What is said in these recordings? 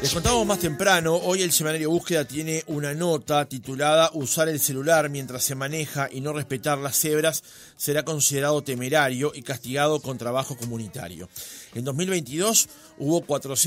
Les contábamos más temprano, hoy el semanario Búsqueda tiene una nota titulada "Usar el celular mientras se maneja y no respetar las cebras será considerado temerario y castigado con trabajo comunitario". En 2022 hubo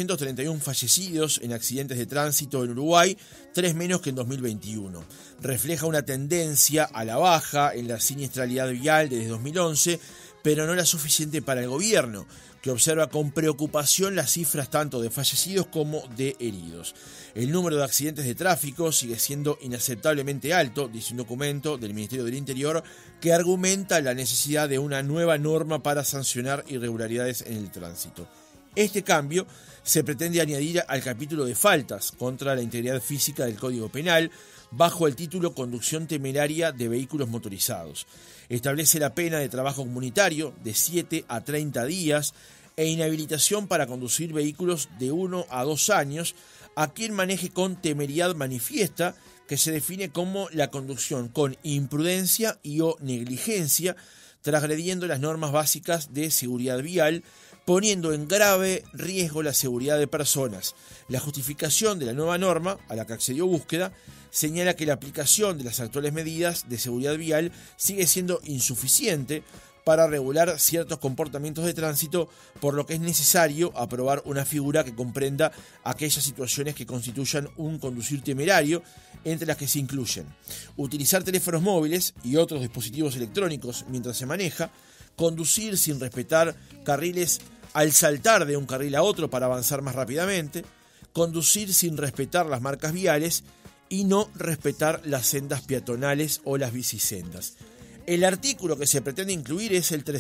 431 fallecidos en accidentes de tránsito en Uruguay, 3 menos que en 2021. Refleja una tendencia a la baja en la siniestralidad vial desde 2011, pero no la suficiente para el gobierno, que observa con preocupación las cifras tanto de fallecidos como de heridos. El número de accidentes de tráfico sigue siendo inaceptablemente alto, dice un documento del Ministerio del Interior que argumenta la necesidad de una nueva norma para sancionar irregularidades en el tránsito. Este cambio se pretende añadir al capítulo de faltas contra la integridad física del Código Penal bajo el título Conducción temeraria de vehículos motorizados. Establece la pena de trabajo comunitario de 7 a 30 días e inhabilitación para conducir vehículos de 1 a 2 años a quien maneje con temeridad manifiesta, que se define como la conducción con imprudencia y o negligencia, transgrediendo las normas básicas de seguridad vial, poniendo en grave riesgo la seguridad de personas. La justificación de la nueva norma, a la que accedió Búsqueda, señala que la aplicación de las actuales medidas de seguridad vial sigue siendo insuficiente para regular ciertos comportamientos de tránsito, por lo que es necesario aprobar una figura que comprenda aquellas situaciones que constituyan un conducir temerario, entre las que se incluyen utilizar teléfonos móviles y otros dispositivos electrónicos mientras se maneja, conducir sin respetar carriles al saltar de un carril a otro para avanzar más rápidamente, conducir sin respetar las marcas viales y no respetar las sendas peatonales o las bicisendas. El artículo que se pretende incluir es el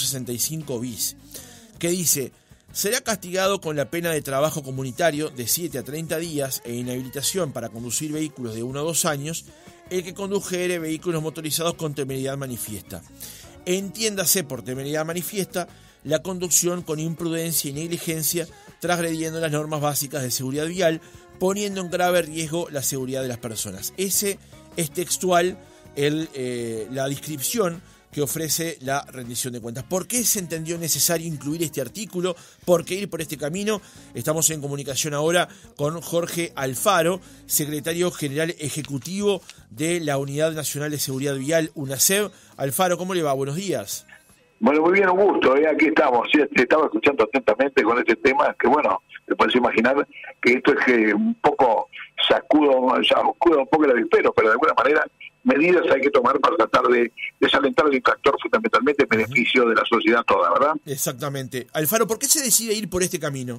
365 bis, que dice: será castigado con la pena de trabajo comunitario de 7 a 30 días e inhabilitación para conducir vehículos de 1 a 2 años el que condujere vehículos motorizados con temeridad manifiesta. Entiéndase por temeridad manifiesta la conducción con imprudencia y negligencia, transgrediendo las normas básicas de seguridad vial, poniendo en grave riesgo la seguridad de las personas. Ese es textual la descripción que ofrece la rendición de cuentas. ¿Por qué se entendió necesario incluir este artículo? ¿Por qué ir por este camino? Estamos en comunicación ahora con Jorge Alfaro, secretario general ejecutivo de la Unidad Nacional de Seguridad Vial, UNASEV. Alfaro, ¿cómo le va? Buenos días. Bueno, muy bien, un gusto. Aquí estamos. Sí, te estaba escuchando atentamente con este tema, que bueno, te puedes imaginar que esto es que un poco sacuda un poco el avispero, pero de alguna manera medidas hay que tomar para tratar de desalentar al infractor, fundamentalmente en beneficio de la sociedad toda, ¿verdad? Exactamente. Alfaro, ¿por qué se decide ir por este camino?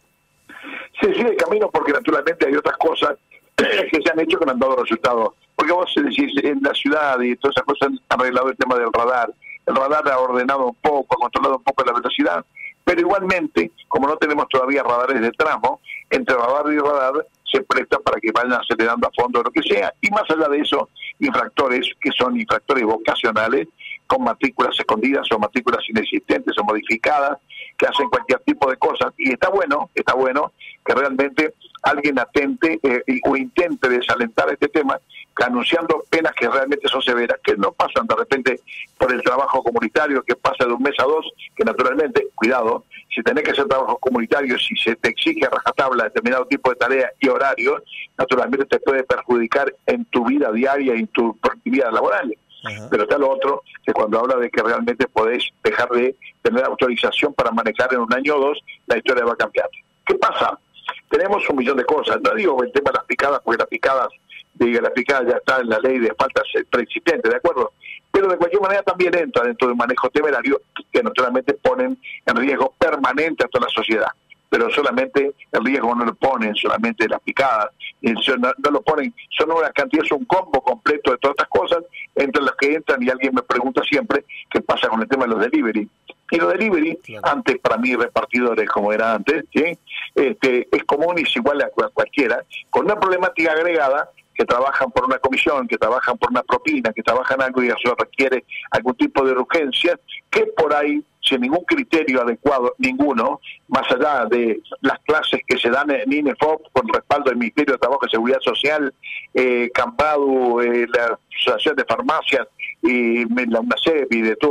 Se decide el camino porque naturalmente hay otras cosas que se han hecho que no han dado resultados. Porque vos decís, en la ciudad y todas esas cosas han arreglado el tema del radar. El radar ha ordenado un poco, ha controlado un poco la velocidad, pero igualmente, como no tenemos todavía radares de tramo, entre radar y radar se presta para que vayan acelerando a fondo lo que sea, y más allá de eso, infractores que son infractores vocacionales, con matrículas escondidas o matrículas inexistentes o modificadas, que hacen cualquier tipo de cosas, y está bueno que realmente alguien atente o intente desalentar este tema, anunciando penas que realmente son severas, que no pasan de repente por el trabajo comunitario, que pasa de un mes a 2, que naturalmente, cuidado, si tenés que hacer trabajo comunitario, si se te exige a rajatabla determinado tipo de tareas y horarios, naturalmente te puede perjudicar en tu vida diaria y en tu productividad laboral. Ajá. Pero está lo otro, que cuando habla de que realmente podés dejar de tener autorización para manejar en un año o 2, la historia va a cambiar. ¿Qué pasa? Tenemos un millón de cosas. No digo el tema de las picadas, porque las picadas ya está en la ley de faltas preexistente, ¿de acuerdo? Pero de cualquier manera también entra dentro del manejo temerario, que naturalmente ponen en riesgo permanente a toda la sociedad. Pero solamente el riesgo no lo ponen solamente las picadas, no lo ponen, son una cantidad, es un combo completo de todas estas cosas, entre las que entran, y alguien me pregunta siempre qué pasa con el tema de los delivery. Y los delivery, claro, antes para mí repartidores como era antes, ¿sí? Es común y es igual a cualquiera, con una problemática agregada, que trabajan por una comisión, que trabajan por una propina, que trabajan algo y eso requiere algún tipo de urgencia, que por ahí, sin ningún criterio adecuado, ninguno, más allá de las clases que se dan en INEFOP con respaldo del Ministerio de Trabajo y Seguridad Social, Campadu, la Asociación de Farmacias y la UNASEV y de todo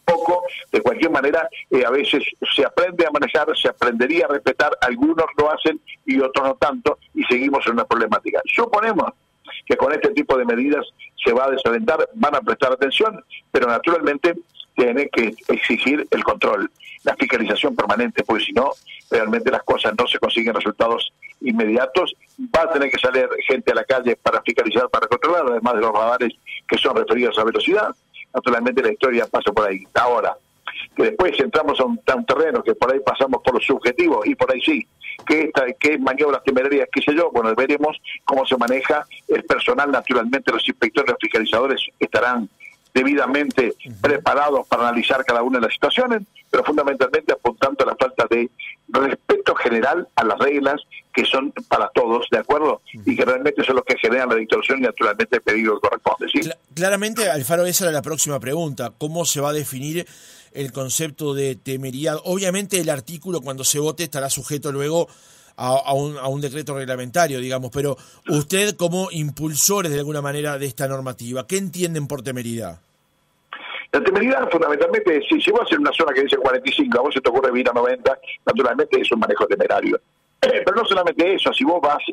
poco. De cualquier manera, a veces se aprende a manejar, se aprendería a respetar, algunos lo hacen y otros no tanto, y seguimos en una problemática. Suponemos que con este tipo de medidas se va a desalentar, van a prestar atención, pero naturalmente tiene que exigir el control, la fiscalización permanente, porque si no, realmente las cosas no se consiguen resultados inmediatos. Va a tener que salir gente a la calle para fiscalizar, para controlar, además de los radares que son referidos a velocidad. Naturalmente la historia pasa por ahí. Ahora, que después entramos a un terreno que por ahí pasamos por lo subjetivo, y por ahí sí, que maniobras temerarias, qué sé yo, bueno, veremos cómo se maneja el personal. Naturalmente los inspectores, los fiscalizadores estarán debidamente preparados para analizar cada una de las situaciones, pero fundamentalmente apuntando a la falta de respeto general a las reglas que son para todos, ¿de acuerdo? Y que realmente son los que generan la distorsión y naturalmente el peligro que corresponde, ¿sí? Claramente, Alfaro, esa era la próxima pregunta. ¿Cómo se va a definir el concepto de temeridad? Obviamente el artículo, cuando se vote, estará sujeto luego a un decreto reglamentario, digamos, pero usted, como impulsores de alguna manera de esta normativa, ¿qué entienden por temeridad? La temeridad, fundamentalmente, si vos en una zona que dice 45, a vos se te ocurre vivir a 90, naturalmente es un manejo temerario. Pero no solamente eso, si vos vas,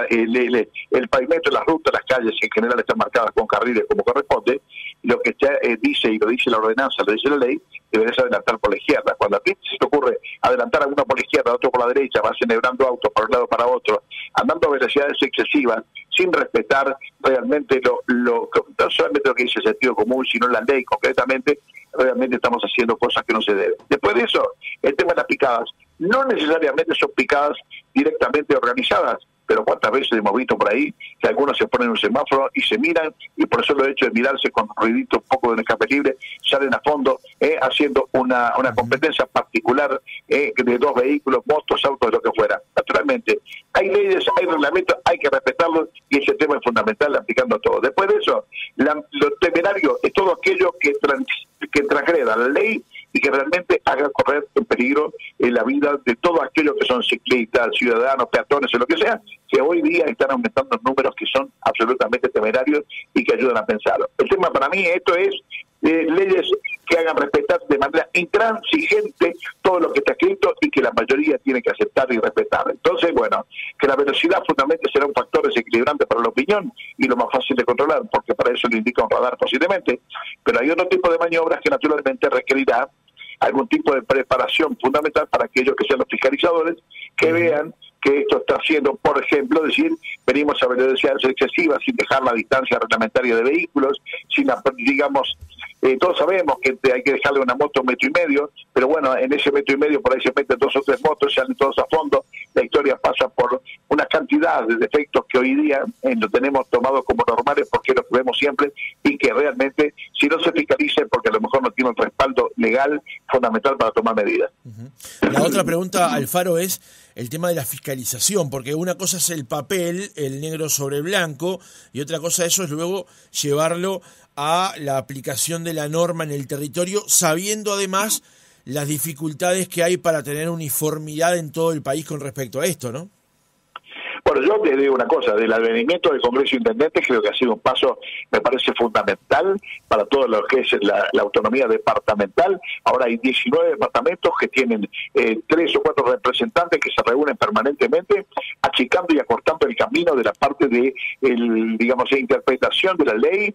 el pavimento, las rutas, las calles en general están marcadas con carriles como corresponde, lo que dice, y lo dice la ordenanza, lo dice la ley, deberías adelantar por la izquierda. Cuando a ti se te ocurre adelantar a uno por la izquierda, a otro por la derecha, vas enhebrando autos para un lado para otro, andando a velocidades excesivas, sin respetar realmente no solamente lo que dice el sentido común, sino la ley concretamente, realmente estamos haciendo cosas que no se deben. Después de eso, el tema de las picadas, no necesariamente son picadas directamente organizadas, pero cuántas veces hemos visto por ahí que algunos se ponen un semáforo y se miran, y por eso lo hecho de mirarse con ruidito un poco de escape libre, salen a fondo haciendo una competencia particular de dos vehículos, motos, autos, lo que fuera. Naturalmente, hay leyes, hay reglamentos, hay que respetarlos, y ese tema es fundamental, aplicando todo. Después de eso, lo temerario es todo aquello que transgreda la ley y que realmente haga correr en peligro la vida de todos aquellos que son ciclistas, ciudadanos, peatones o lo que sea, que hoy día están aumentando números que son absolutamente temerarios y que ayudan a pensarlo. El tema para mí, esto es leyes que hagan respetar de manera intransigente todo lo que está escrito y que la mayoría tiene que aceptar y respetar. Entonces, bueno, que la velocidad fundamentalmente será un factor desequilibrante para la opinión y lo más fácil de controlar, porque para eso le indica un radar posiblemente, pero hay otro tipo de maniobras que naturalmente requerirá algún tipo de preparación fundamental para aquellos que sean los fiscalizadores, que vean que esto está haciendo, por ejemplo, decir, venimos a velocidades excesivas sin dejar la distancia reglamentaria de vehículos, sin, digamos, todos sabemos que hay que dejarle una moto 1,5 metros, pero bueno, en ese 1,5 metros por ahí se meten 2 o 3 motos, salen todos a fondo, la historia pasa por una cantidad de defectos que hoy día lo tenemos tomado como normales porque los vemos siempre, y que realmente, si no se fiscalice, porque a lo mejor no tiene un respaldo legal fundamental para tomar medidas. La otra pregunta, Alfaro, es el tema de la fiscalización, porque una cosa es el papel, el negro sobre blanco, y otra cosa eso es luego llevarlo a la aplicación de la norma en el territorio, sabiendo además las dificultades que hay para tener uniformidad en todo el país con respecto a esto, ¿no? Bueno, yo te digo una cosa, del advenimiento del Congreso de Intendentes creo que ha sido un paso, me parece fundamental para todo lo que es la autonomía departamental. Ahora hay 19 departamentos que tienen 3 o 4 representantes que se reúnen permanentemente, achicando y acortando el camino de la parte de, digamos, la interpretación de la ley,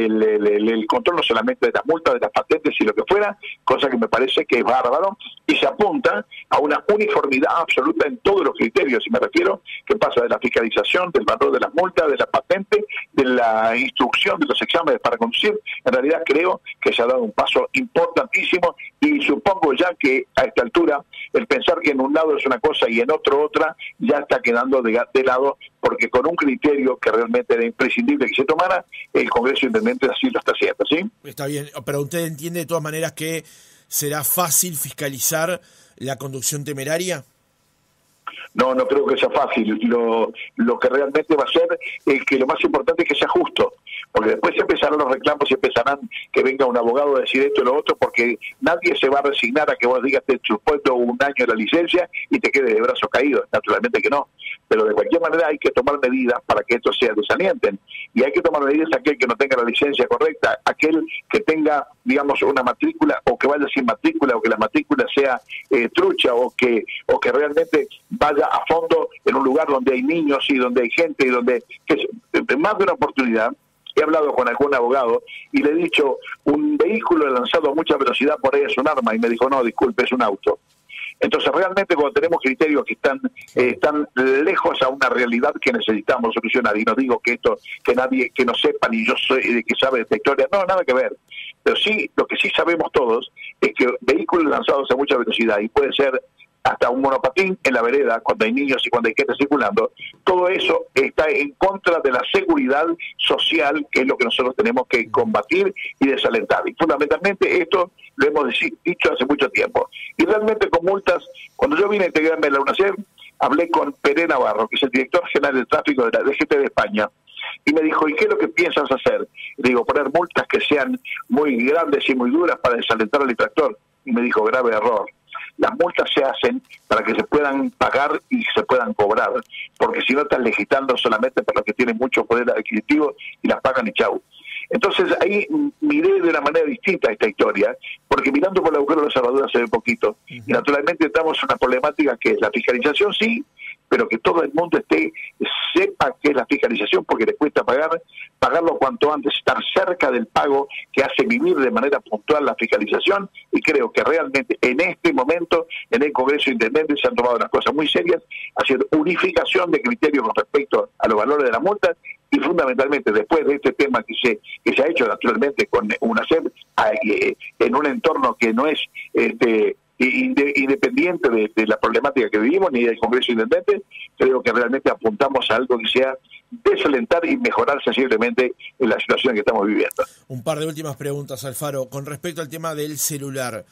el control no solamente de las multas, de las patentes y lo que fuera, cosa que me parece que es bárbaro, y se apunta a una uniformidad absoluta en todos los criterios, y me refiero que pasa de la fiscalización, del valor de las multas, de la patente, de la instrucción, de los exámenes para conducir. En realidad creo que se ha dado un paso importantísimo, y supongo ya que a esta altura el pensar que en un lado es una cosa y en otro otra ya está quedando de lado, porque con un criterio que realmente era imprescindible que se tomara, el Congreso de Intendentes así lo está haciendo, ¿sí? Está bien, pero usted entiende de todas maneras que será fácil fiscalizar la conducción temeraria. No creo que sea fácil. Lo que realmente va a ser es que lo más importante es que sea justo, porque después empezarán los reclamos y empezarán que venga un abogado a decir esto y lo otro, porque nadie se va a resignar a que vos digas te supuesto un año la licencia y te quedes de brazos caídos, naturalmente que no. pero de cualquier manera hay que tomar medidas para que esto sea desalienten, y hay que tomar medidas aquel que no tenga la licencia correcta, aquel que tenga, digamos, una matrícula o que vaya sin matrícula, o que la matrícula sea trucha, o que realmente vaya a fondo en un lugar donde hay niños y donde hay gente y donde más de una oportunidad. He hablado con algún abogado y le he dicho, un vehículo lanzado a mucha velocidad por ahí es un arma, y me dijo, no, disculpe, es un auto. Entonces realmente cuando tenemos criterios que están lejos a una realidad que necesitamos solucionar, y no digo que esto, que nadie, que no sepa, ni yo soy que sabe de esta historia, no, nada que ver, pero sí, lo que sí sabemos todos es que vehículos lanzados a mucha velocidad, y puede ser hasta un monopatín en la vereda, cuando hay niños y cuando hay gente circulando, todo eso está en contra de la seguridad social, que es lo que nosotros tenemos que combatir y desalentar. Y fundamentalmente esto lo hemos dicho hace mucho tiempo. Y realmente con multas, cuando yo vine a integrarme en la UNACEF, hablé con Pere Navarro, que es el director general de tráfico de la DGT de España, y me dijo, ¿y qué es lo que piensas hacer? Y digo, poner multas que sean muy grandes y muy duras para desalentar al infractor. Y me dijo, grave error. Las multas se hacen para que se puedan pagar y se puedan cobrar, porque si no están legislando solamente para los que tienen mucho poder adquisitivo y las pagan y chau. Entonces ahí miré de una manera distinta esta historia, porque mirando por el agujero de la cerradura se ve poquito, y naturalmente estamos en una problemática que es la fiscalización, sí, pero que todo el mundo sepa qué es la fiscalización, porque les cuesta pagarlo cuanto antes, estar cerca del pago, que hace vivir de manera puntual la fiscalización. Y creo que realmente en este momento en el Congreso de Intendentes se han tomado unas cosas muy serias, haciendo unificación de criterios con respecto a los valores de la multa, y fundamentalmente después de este tema que se ha hecho naturalmente con UNACEF en un entorno que no es independiente de la problemática que vivimos ni del Congreso de Intendentes, creo que realmente apuntamos a algo que sea desalentar y mejorar sensiblemente en la situación que estamos viviendo. Un par de últimas preguntas, Alfaro. Con respecto al tema del celular,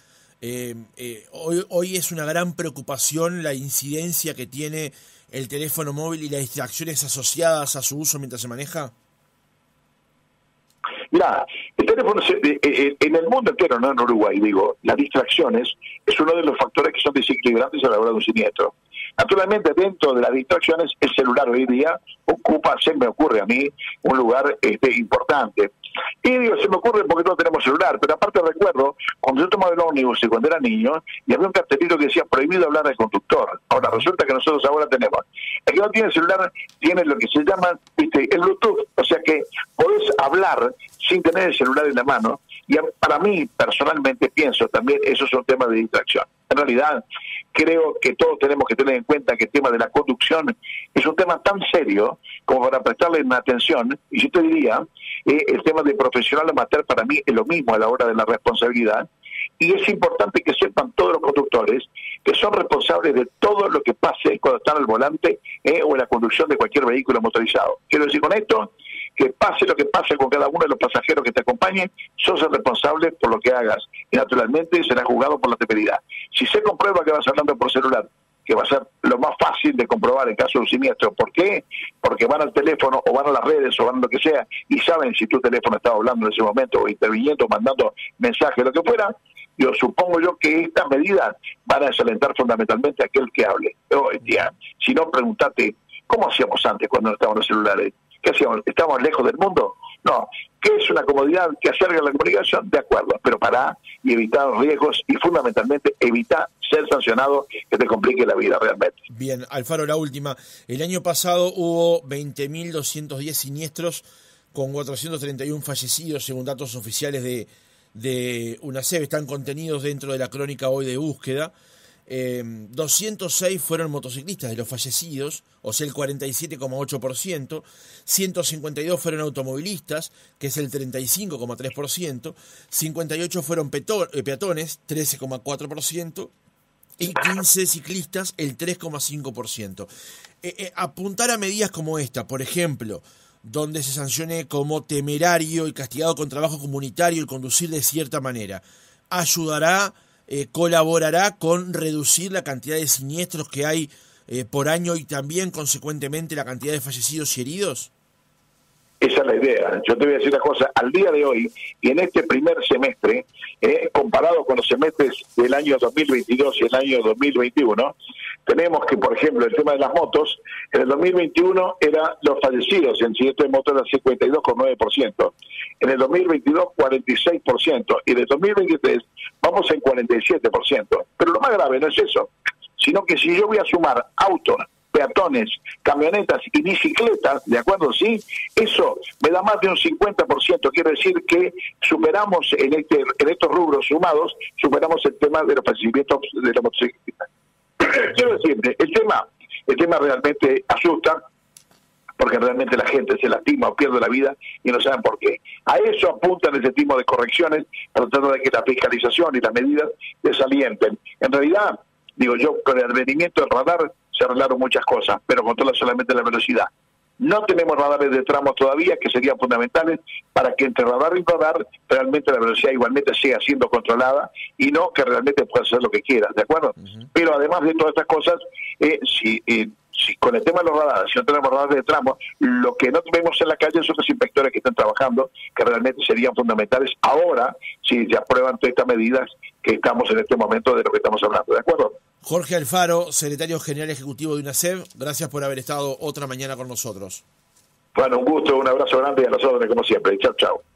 hoy es una gran preocupación la incidencia que tiene el teléfono móvil y las distracciones asociadas a su uso mientras se maneja. Mira, el teléfono en el mundo entero, no en Uruguay, digo, las distracciones es uno de los factores que son desequilibrantes a la hora de un siniestro. Naturalmente, dentro de las distracciones, el celular hoy día ocupa, se me ocurre a mí, un lugar importante. Y digo, se me ocurre porque todos tenemos celular, pero aparte recuerdo, cuando yo tomaba el ómnibus y cuando era niño, y había un cartelito que decía prohibido hablar al conductor. Ahora, resulta que nosotros ahora tenemos, el que no tiene celular tiene lo que se llama el Bluetooth, o sea que podés hablar sin tener el celular en la mano, y para mí, personalmente, pienso también, eso es un tema de distracción. En realidad, creo que todos tenemos que tener en cuenta que el tema de la conducción es un tema tan serio como para prestarle una atención, y yo te diría, el tema de profesional amateur para mí es lo mismo a la hora de la responsabilidad, y es importante que sepan todos los conductores que son responsables de todo lo que pase cuando están al volante o en la conducción de cualquier vehículo motorizado. Quiero decir con esto que pase lo que pase con cada uno de los pasajeros que te acompañen, sos el responsable por lo que hagas, y naturalmente será juzgado por la temeridad. Si se comprueba que vas hablando por celular, que va a ser lo más fácil de comprobar en caso de un siniestro. ¿Por qué? Porque van al teléfono o van a las redes o van a lo que sea y saben si tu teléfono estaba hablando en ese momento o interviniendo, mandando mensajes, lo que fuera. Yo supongo yo que estas medidas van a desalentar fundamentalmente a aquel que hable. Hoy día, si no, preguntate, ¿cómo hacíamos antes cuando no estábamos en los celulares? ¿Qué hacíamos? ¿Estábamos lejos del mundo? No. ¿Qué es una comodidad que acerca la comunicación? De acuerdo, pero para y evitar riesgos y fundamentalmente evitar ser sancionado que te complique la vida realmente. Bien, Alfaro, la última. El año pasado hubo 20.210 siniestros con 431 fallecidos según datos oficiales de UNACEF, están contenidos dentro de la crónica hoy de búsqueda. 206 fueron motociclistas de los fallecidos, o sea el 47,8%, 152 fueron automovilistas, que es el 35,3%, 58 fueron peatones, 13,4%, y 15 ciclistas, el 3,5%. Apuntar a medidas como esta, por ejemplo, donde se sancione como temerario y castigado con trabajo comunitario el conducir de cierta manera, ayudará, colaborará con reducir la cantidad de siniestros que hay por año y también, consecuentemente, la cantidad de fallecidos y heridos? Esa es la idea. Yo te voy a decir una cosa, al día de hoy, y en este primer semestre, comparado con los semestres del año 2022 y el año 2021, tenemos que, por ejemplo, el tema de las motos, en el 2021 eran los fallecidos en accidentes de moto era 52,9%, en el 2022 46%, y en el 2023 vamos en 47%. Pero lo más grave no es eso, sino que si yo voy a sumar autos, peatones, camionetas y bicicletas, ¿de acuerdo? Sí, eso me da más de un 50%, quiere decir que superamos en estos rubros sumados, superamos el tema de los fallecimientos de la motocicleta. Quiero decirte, el tema realmente asusta, porque realmente la gente se lastima o pierde la vida y no saben por qué. A eso apuntan ese tipo de correcciones, tratando de que la fiscalización y las medidas desalienten. En realidad, digo yo, con el advenimiento del radar se arreglaron muchas cosas, pero controla solamente la velocidad. No tenemos radares de tramos todavía, que serían fundamentales para que entre radar y radar realmente la velocidad igualmente siga siendo controlada y no que realmente pueda hacer lo que quiera, ¿de acuerdo? Pero además de todas estas cosas, si con el tema de los radares, si no tenemos radares de tramo, lo que no vemos en la calle son los inspectores que están trabajando, que realmente serían fundamentales ahora, si se aprueban todas estas medidas que estamos en este momento de lo que estamos hablando, ¿de acuerdo? Jorge Alfaro, secretario general ejecutivo de UNACEF, gracias por haber estado otra mañana con nosotros. Bueno, un gusto, un abrazo grande y a nosotros como siempre. Chau, chau.